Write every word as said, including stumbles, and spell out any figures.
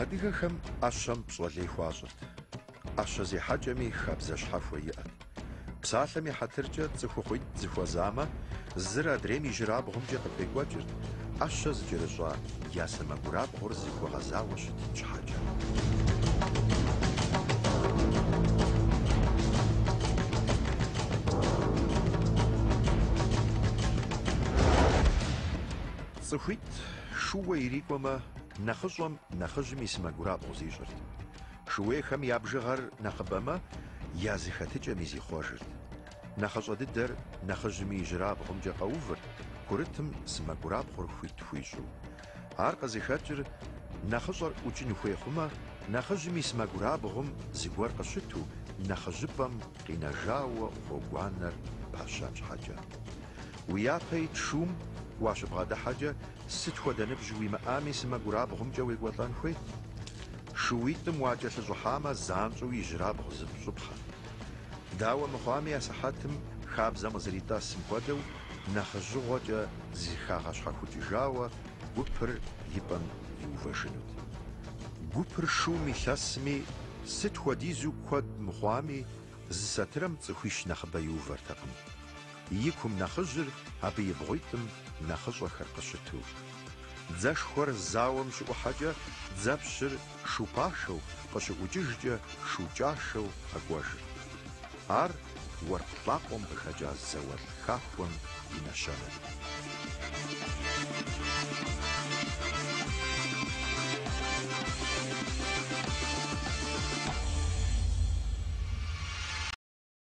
Адыгэхэм ӏэщэм пщӏэлей хуащӏырт. ӏэщэ зехьэкӏэми хабзэ щхьэхуэ иӏэт. Псалъэм и хьэтыркӏэ цӏыхухъуитӏ зыхуэзамэ, зыр адрейм и жьырабгъумкӏэ къыпекӏуэкӏырт, ӏэщэ зыкӏэрыщӏа я сэмэгурабгъур зыхуэгъэзауэ щытын щхьэкӏэ. Цӏыхуитӏ шууэ ирикӏуэмэ, нэхъыщӏэм нэхъыжьым и сэмэгурабгъу зищӏырт. Шууейхэм я бжыгъэр нэхъыбэмэ, я зыхэтыкӏэми зихъуэжырт. Нэхъыщӏэ дыдэр нэхъыжьми и жьырабгъумкӏэ къэувырт, курытым сэмэгурабгъур хуит хуищӏу. Ар къызыхэкӏыр нэхъыщӏэр ӏукӏын хуей хъумэ, нэхъыжьым и сэмэгурабгъум зыгуэр къыщыту, нэхъыжьыпӏэм къинэжауэ гъуэгуанэр пэщам щхьэкӏэ. Уи япэ ит шум уащыбгъэдыхьэкӏэ, сыт хуэдэ ныбжь уимыӏами сэмэгурабгъумкӏэ уекӏуэлӏэн хуейт. Шууитӏым уакӏэлъыщӏыхьамэ, занщӏэу и жьырабгъу зыпщӏыпхъэ. Дауэ мыхъуами, асыхьэтым хабзэм къызэритӏэсым хуэдэу, нэхъыжьыгъуэкӏэ зыхагъэщхьэхукӏыжауэ, гупыр и пӏэм иувэжынут. Гупыр шум илъэсми, сыт хуэдизу куэд мыхъуами, зы сатырым цӏыхуищ нэхъыбэ иувэртэкъым. И кум нэхъыжьыр, абы и бгъуитӏым нэхъыщӏэхэр къыщыту. Дзэшхуэр зауэм щыӏухьэкӏэ, дзэпщыр шупашэу, къыщыӏукӏыжкӏэ шукӏашэу къэкӏуэжырт. Ар уэркъ-лӏакъуэм къыхэкӏа зауэлӏ хахуэм и нэщэнэт.